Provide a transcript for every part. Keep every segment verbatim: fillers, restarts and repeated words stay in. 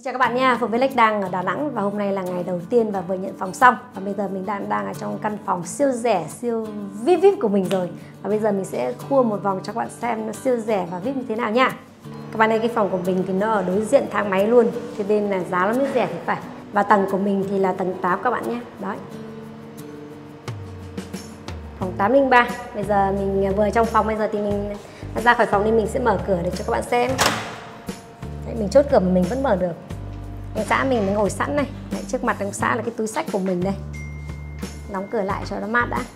Chào các bạn nha, Phượng với Lách đang ở Đà Nẵng và hôm nay là ngày đầu tiên và vừa nhận phòng xong. Và bây giờ mình đang đang ở trong căn phòng siêu rẻ, siêu vê i pê của mình rồi. Và bây giờ mình sẽ khua một vòng cho các bạn xem nó siêu rẻ và vê i pê như thế nào nha. Các bạn ơi, cái phòng của mình thì nó ở đối diện thang máy luôn, cho nên là giá nó mới rẻ thì phải. Và tầng của mình thì là tầng tám các bạn nhé. Đấy. Phòng tám linh ba. Bây giờ mình vừa trong phòng, bây giờ thì mình ra khỏi phòng nên mình sẽ mở cửa để cho các bạn xem. Đấy, mình chốt cửa mà mình vẫn mở được. Anh xã mình ngồi sẵn này. Đấy, trước mặt anh xã là cái túi xách của mình đây. Đóng cửa lại cho nó mát đã.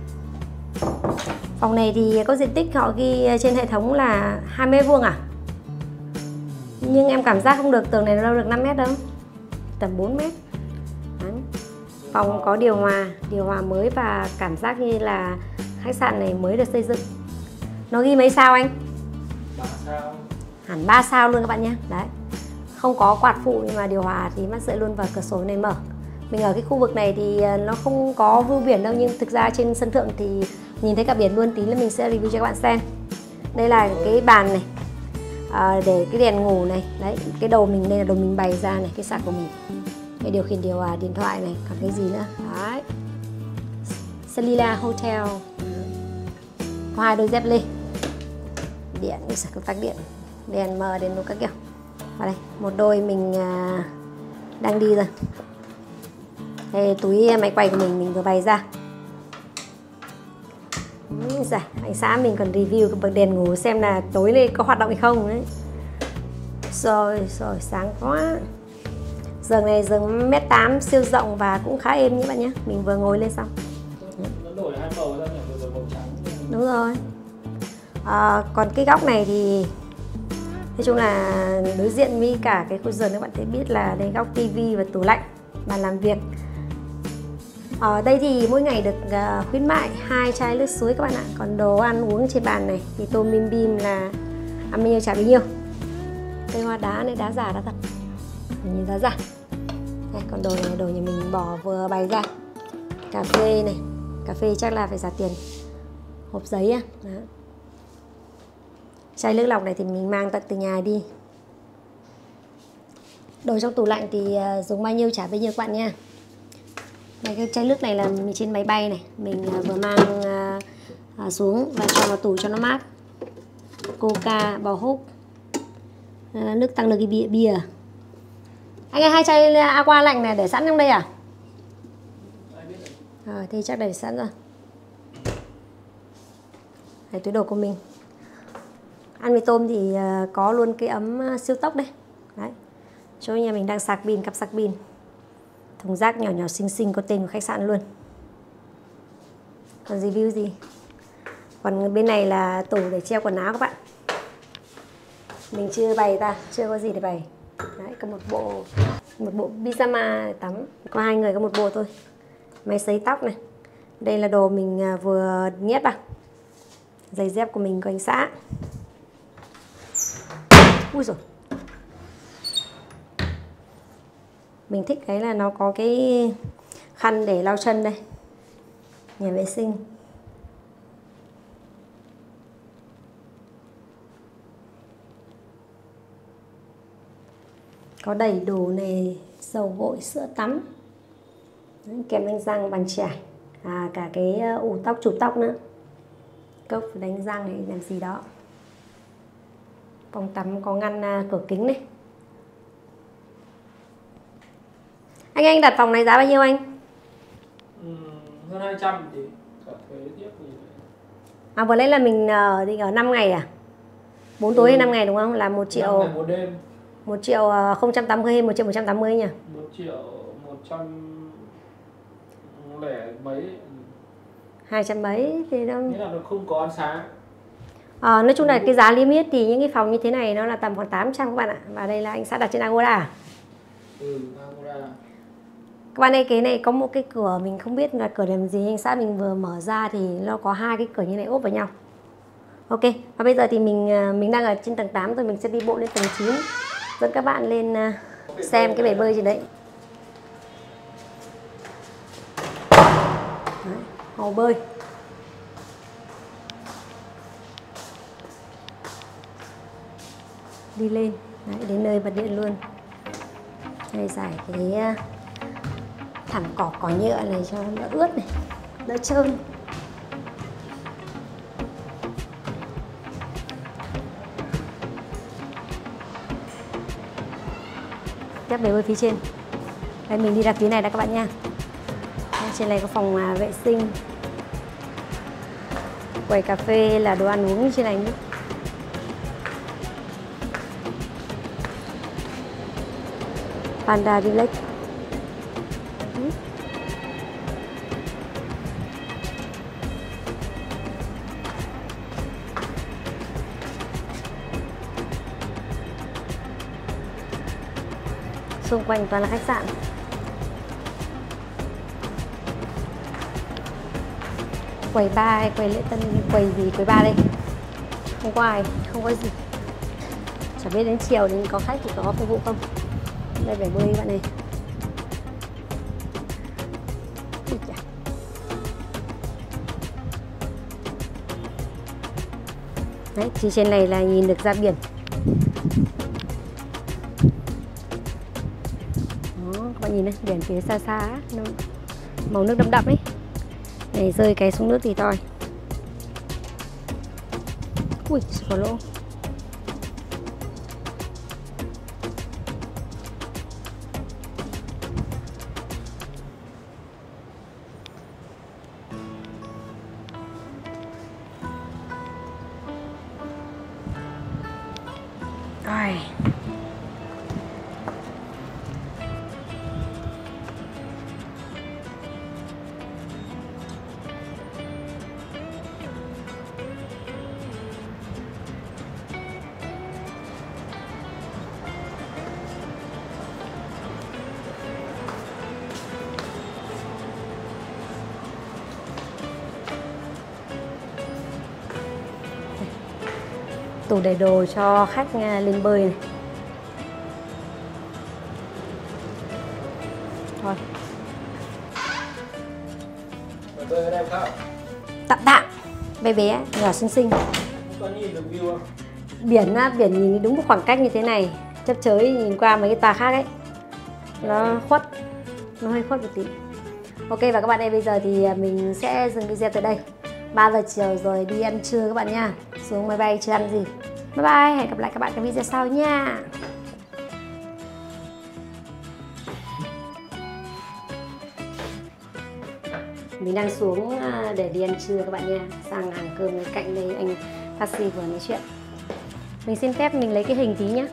Phòng này thì có diện tích họ ghi trên hệ thống là hai mươi mét vuông à. Nhưng em cảm giác không được, tường này nó đâu được năm mét đâu. Tầm bốn mét. Đấy. Phòng có điều hòa, điều hòa mới và cảm giác như là khách sạn này mới được xây dựng. Nó ghi mấy sao anh? ba sao. Hẳn ba sao luôn các bạn nhé. Đấy. Không có quạt phụ nhưng mà điều hòa thì mắt rượi luôn và cửa sổ này mở. Mình ở cái khu vực này thì nó không có view biển đâu, nhưng thực ra trên sân thượng thì nhìn thấy cả biển luôn. Tí là mình sẽ review cho các bạn xem. Đây là cái bàn này, à, để cái đèn ngủ này. Đấy, cái đầu mình, đây là đầu mình bày ra này, cái sạc của mình. Cái điều khiển điều hòa, điện thoại này, còn cái gì nữa. Đấy. Celila Hotel. Có hai đôi dép lê. Điện, sạc công tắc điện, đèn mờ, đèn nút các kiểu. Và đây, một đôi mình à, đang đi rồi. Đây, túi máy quay của mình mình vừa bày ra. Dạ, anh xã mình còn review cái bật đèn ngủ xem là tối nay có hoạt động hay không đấy. Rồi, rồi, sáng quá. Giường này giường mét tám siêu rộng và cũng khá êm như bạn nhé. Mình vừa ngồi lên xong. Nó đổi hai màu ra nhỉ, vừa màu trắng. Đúng rồi. À, còn cái góc này thì nói chung là đối diện với cả cái khu giường, các bạn thấy biết là đây góc tivi và tủ lạnh, bàn làm việc. Ở đây thì mỗi ngày được uh, khuyến mại hai chai nước suối các bạn ạ. Còn đồ ăn uống trên bàn này thì tôm bim bim là ăn bao nhiêu trả bấy nhiêu. Cây hoa đá này, đá giả đá thật, nhìn đá giả. Đây, còn đồ này đồ nhà mình bỏ vừa bày ra. Cà phê này, cà phê chắc là phải trả tiền. Hộp giấy á. Đó. Chai nước lọc này thì mình mang tận từ nhà đi. Đồ trong tủ lạnh thì dùng bao nhiêu trả bấy nhiêu các bạn nha. Đây, cái chai nước này là mình trên máy bay này, mình vừa mang à, xuống và cho vào tủ cho nó mát. Coca, bò húc, à, nước tăng lực cái bia, bia. Anh ơi, hai chai aqua lạnh này để sẵn trong đây à? Rồi, thì chắc để sẵn rồi. Đây, túi đồ của mình. Ăn mì tôm thì có luôn cái ấm siêu tốc đây. Đấy. Chỗ nhà mình đang sạc pin, cặp sạc pin. Thùng rác nhỏ nhỏ xinh xinh có tên của khách sạn luôn. Còn review gì? Còn bên này là tủ để treo quần áo các bạn. Mình chưa bày ra, chưa có gì để bày. Đấy, có một bộ một bộ pyjama để tắm. Có hai người có một bộ thôi. Máy sấy tóc này. Đây là đồ mình vừa nhét vào. Giày dép của mình của anh xã. Ui dồi. Mình thích cái là nó có cái khăn để lau chân đây. Nhà vệ sinh. Có đầy đủ này, dầu gội, sữa tắm. Kem đánh răng, bàn chải. À, cả cái ủ tóc, chụp tóc nữa. Cốc đánh răng này làm gì đó. Phòng tắm có ngăn cửa kính này. Anh anh đặt phòng này giá bao nhiêu anh? Ừ, hơn hai trăm thì cả thuế tiếp thì... À, vừa nãy là mình ở định ở năm ngày à? bốn tối hay ừ. năm ngày đúng không? Là một triệu. năm ngày một đêm. một triệu không trăm tám mươi hay một triệu một trăm tám mươi nhỉ? một triệu một trăm lẻ mấy. hai trăm mấy thì đâu. Nghĩa là nó không có ăn sáng. À, nói chung là cái giá limit thì những cái phòng như thế này nó là tầm khoảng tám trăm các bạn ạ. Và đây là anh xã đặt trên Agoda. Ừ, Agoda. Các bạn ơi, cái này có một cái cửa mình không biết là cửa làm gì, anh xã mình vừa mở ra thì nó có hai cái cửa như này ốp vào nhau. Ok, và bây giờ thì mình mình đang ở trên tầng tám rồi, mình sẽ đi bộ lên tầng chín dẫn các bạn lên xem cái bể bơi gì đấy. Đấy, hồ bơi. Đi lên. Đấy, đến nơi bật điện luôn. Đây giải cái thảm cỏ cỏ nhựa này cho nó đỡ ướt này, đỡ trơn. Tiếp bể bơi phía trên. Đây mình đi ra phía này đã các bạn nha. Trên này có phòng à, vệ sinh, quầy cà phê là đồ ăn uống trên này nữa. Panda Village. Ừ. Xung quanh toàn là khách sạn. Quầy bar hay quầy lễ tân, quầy gì quầy bar đây? Không có ai, không có gì. Chẳng biết đến chiều đến có khách thì có phục vụ không. Đây bể bơi bạn này. Đấy, thì trên này là nhìn được ra biển. Đó, các bạn nhìn này, biển phía xa xa, màu nước đậm đậm ấy. Này rơi cái xuống nước thì thôi. Ui, có lỗ. Rồi. Tủ để đồ cho khách lên bơi này. Thôi. Bơi ở đây không? Tạm tạm. Bé bé, nhỏ xinh xinh. Có nhìn được view không? Biển á, biển nhìn đúng một khoảng cách như thế này. Chớp chới nhìn qua mấy cái tòa khác ấy. Nó khuất. Nó hơi khuất một tí. Ok và các bạn ơi, bây giờ thì mình sẽ dừng video tại đây. ba giờ chiều rồi, đi ăn trưa các bạn nha. Xuống máy bay chưa ăn gì. Bye bye, hẹn gặp lại các bạn trong video sau nha. Mình đang xuống để đi ăn trưa các bạn nha. Sang hàng cơm cạnh đây anh taxi vừa nói chuyện. Mình xin phép mình lấy cái hình tí nhé.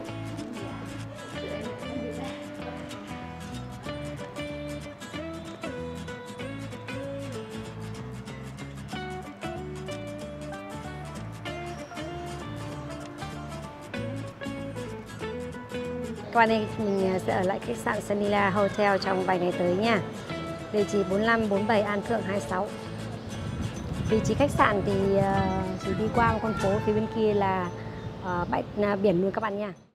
Các bạn ơi, mình sẽ ở lại khách sạn Sanila Hotel trong vài ngày tới nha. Địa chỉ bốn lăm bốn bảy An Thượng hai mươi sáu. Vị trí khách sạn thì chỉ đi qua một con phố, phía bên kia là uh, bãi biển luôn các bạn nha.